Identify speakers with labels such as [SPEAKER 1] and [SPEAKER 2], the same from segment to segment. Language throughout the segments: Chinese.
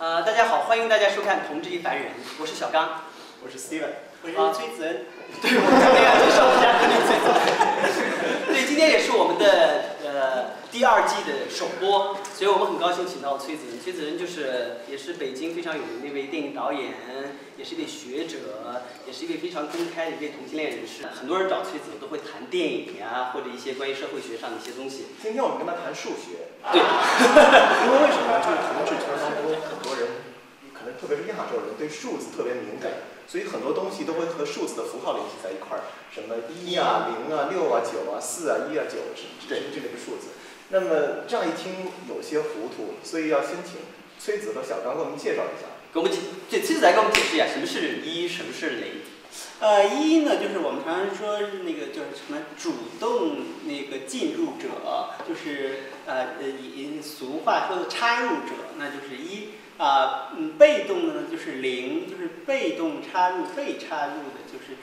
[SPEAKER 1] 大家好，欢迎大家收看《同志一凡人》，我是小刚，
[SPEAKER 2] 我是 Steven，
[SPEAKER 3] 我是崔子恩。
[SPEAKER 1] 对，我们今天要介绍一下崔子恩。对，今天也是我们的第2季的首播，所以我们很高兴请到崔子恩。崔子恩也是北京非常有名的一位电影导演，也是一位学者，也是一位非常公开的一位同性恋人士。很多人找崔子恩都会谈电影呀，或者一些关于社会学上的一些东西。
[SPEAKER 2] 今天我们跟他谈数学。
[SPEAKER 1] 对。
[SPEAKER 2] 因为为什么呢？就是同志圈当中很多人，可能特别是亚洲人对数字特别敏感。所以很多东西都会和数字的符号联系在一块儿，什么1啊、0啊、6啊、9啊、4啊、1啊、9这类的数字。那么这样一听有些糊涂，所以要先请崔子和小刚给我们介绍一下。
[SPEAKER 1] 崔子来给我们解释一下什么是1，什么是0。
[SPEAKER 3] 1呢，就是我们常常说那个就是什么主动那个进入者，就是以俗话说的插入者，那就是1。被动的呢就是0，就是被动插入，被插入的就是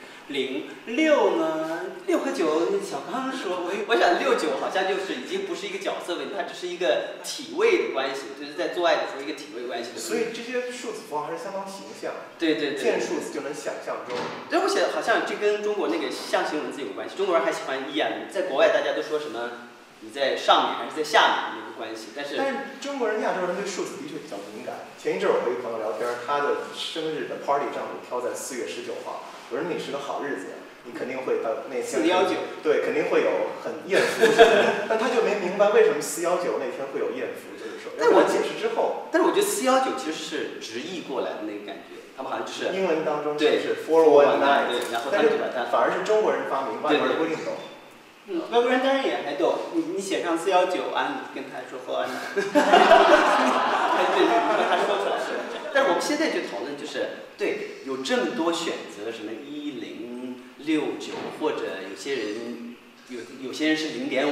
[SPEAKER 3] 0。6呢，6和9，小刚说，
[SPEAKER 1] 我想6、9好像就是已经不是一个角色问题，它只是一个体位的关系，就是在做爱的时候一个体位关系的。
[SPEAKER 2] 所以这些数字符号还是相当形象。
[SPEAKER 1] 对，
[SPEAKER 2] 见数字就能想象中。
[SPEAKER 1] 对，我写好像这跟中国那个象形文字有关系。中国人还喜欢1啊，在国外大家都说什么你在上面还是在下面的那个关系，但是
[SPEAKER 2] 中国人、亚洲人对数字的确比较敏感。前一阵我和一个朋友聊天，他的生日的 party 正好挑在4月19号。我说你是个好日子呀，你肯定会到那天。
[SPEAKER 3] 419。
[SPEAKER 2] 对，肯定会有很艳福。但他就没明白为什么419那天会有艳福，就是说。但我解释之后。
[SPEAKER 1] 但是我觉得419其实是直译过来的那个感觉，他们好像就是
[SPEAKER 2] 英文当中
[SPEAKER 1] 对
[SPEAKER 2] 是419，
[SPEAKER 1] 对，然后他们就把它
[SPEAKER 2] 反而是中国人发明，外国人不一定懂。
[SPEAKER 3] 外国人当然也还懂，你写上419啊，你跟他说和安的。
[SPEAKER 1] 对，他说出来是。但是我们现在就讨论就是，对，有这么多选择，什么1、0、6、9，或者有些人是0.5。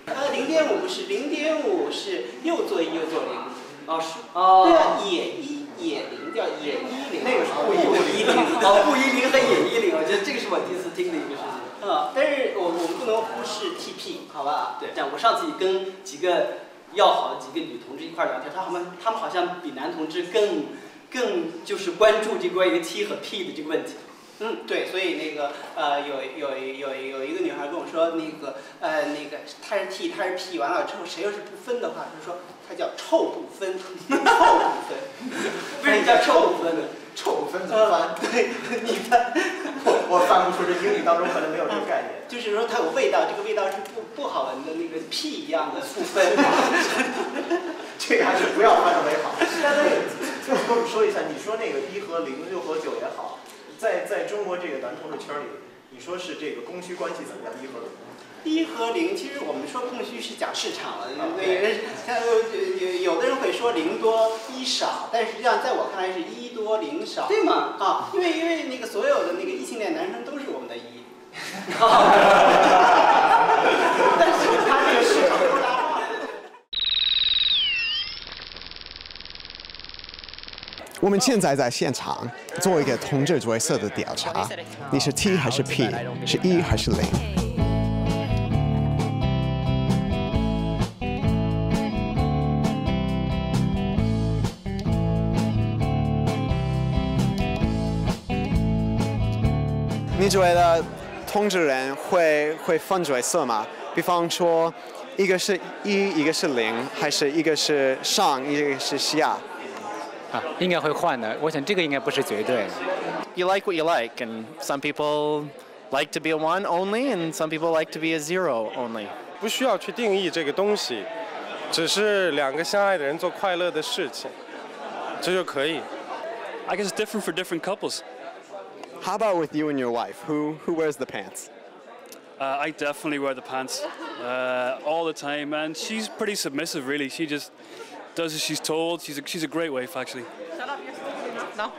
[SPEAKER 3] 0.5不是，0.5是又做1又做0。
[SPEAKER 1] 哦，是。哦。
[SPEAKER 3] 对啊，也1也0叫也10。
[SPEAKER 2] 那个是不10。
[SPEAKER 1] 不10和也10，我觉得这个是我第一次听的一个事情。
[SPEAKER 3] 但是我们不能忽视 TP， 好吧？
[SPEAKER 1] 对，像我上次跟几个要好的几个女同志一块聊天，他们好像比男同志更就是关注这关于 T 和 P 的这个问题。
[SPEAKER 3] 对，所以那个有一个女孩跟我说，那个她是 T， 她是 P， 完了之后谁要是不分的话，她说她叫臭不分，臭不分。
[SPEAKER 1] 为什么叫臭不分呢？
[SPEAKER 2] 臭不分怎么翻？
[SPEAKER 3] 对，你翻。
[SPEAKER 2] 我翻不出，这英语当中可能没有这个概念。
[SPEAKER 3] 就是说它有味道，这个味道是不好闻的，那个屁一样的不分。
[SPEAKER 2] 这个还是不要翻的为好。但是，最后跟我们说一下，你说那个1和0、6和9也好，在中国这个男同志圈里，你说是这个供需关系怎么样？1和0。
[SPEAKER 3] 1和0，其实我们说供需是讲市场了，有的人会说0多1少，但实际上在我看来是1多0少。
[SPEAKER 1] 对吗？
[SPEAKER 3] 因为那个所有的那个异性恋男生都是我们的1。但是他这个市场不大。
[SPEAKER 4] 我们现在在现场做一个同志角色的调查，你是 T 还是 P？ 是1还是0？你觉得同志人会分角色吗？比方说，一个是1，一个是0，还是一个是上，一个是下？
[SPEAKER 5] 应该会换的。我想这个应该不是绝对的。
[SPEAKER 6] You like what you like, and some people like to be a 1 only, and some people like to be a 0 only.
[SPEAKER 7] 不需要去定义这个东西，只是2个相爱的人做快乐的事情，这就可以。
[SPEAKER 8] I guess it's different for different couples.
[SPEAKER 4] How about with you and your wife? Who wears the pants?
[SPEAKER 8] I definitely wear the pants all the time, and she's pretty submissive, really. She just does as she's told. She's a great wife, actually.
[SPEAKER 9] Shut up, you're speaking enough now.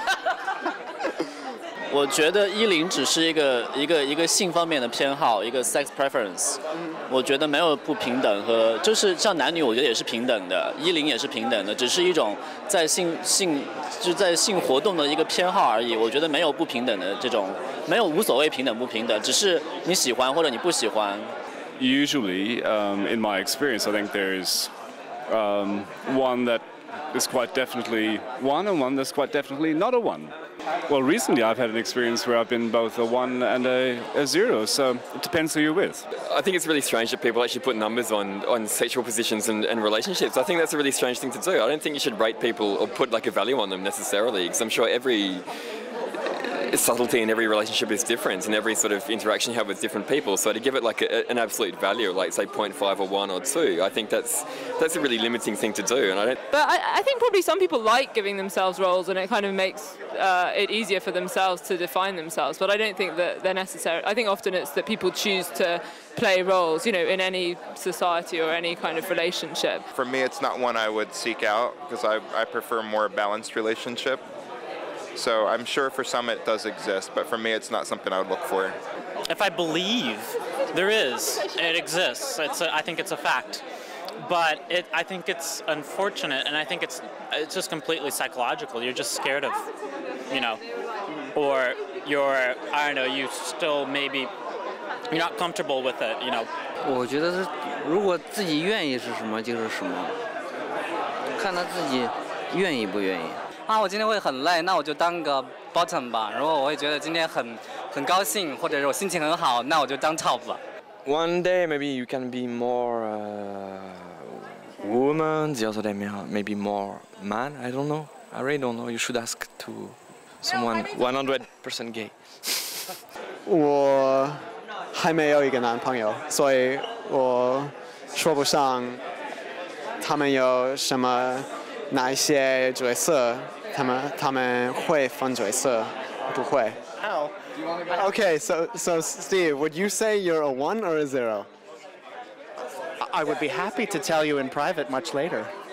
[SPEAKER 6] 我觉得10只是一个性方面的偏好，一个 sex preference。我觉得没有不平等和就是像男女，我觉得也是平等的，10也是平等的，只是一种在性活动的一个偏好而已。我觉得没有不平等的这种，没有无所谓平等不平等，只是你喜欢或者你不喜欢。
[SPEAKER 10] Usually, in my experience, I think there's one that
[SPEAKER 8] is quite definitely one and one that's quite definitely not a one. Well, recently I've had an experience where I've been both a 1 and a 0, so it depends who you're with.
[SPEAKER 10] I think it's really strange that people actually put numbers on sexual positions and relationships. I think that's a really strange thing to do. I don't think you should rate people or put like a value on them necessarily, because I'm sure every subtlety in every relationship is different, and every sort of interaction you have with different people. So to give it like an absolute value, like say 0.5 or 1 or 2, I think that's a really limiting thing to do. And I don't.
[SPEAKER 9] But I think probably some people like giving themselves roles, and it kind of makes it easier for themselves to define themselves. But I don't think that they're necessary. I think often it's that people choose to play roles, you know, in any society or any kind of relationship.
[SPEAKER 11] For me, it's not one I would seek out, because I prefer a more balanced relationship. So I'm sure for some it does exist, but for me it's not something I would look for.
[SPEAKER 12] If I believe there is, it exists. I think it's a fact. But I think it's unfortunate, and I think it's just completely psychological. You're just scared of, you know, or you're, I don't know, you still maybe, you're not comfortable with it, you know.
[SPEAKER 13] 我觉得是，如果自己愿意是什么就是什么，看他自己愿意不愿意。啊，我今天会很累，那我就当个 bottom 吧。如果我会觉得今天很高兴，或者是我心情很好，那我就当 top 吧。
[SPEAKER 14] One day maybe you can be more woman, the other day maybe more man. I don't know. I really don't know. You should ask to someone 100% gay.
[SPEAKER 4] 我还没有一个男朋友，所以我说不上他们有什么哪一些角色。他们会分角色，不会。
[SPEAKER 2] How?
[SPEAKER 4] Okay, so Steve, would you say you're a 1 or a 0?
[SPEAKER 15] I would be happy to tell you in private much later.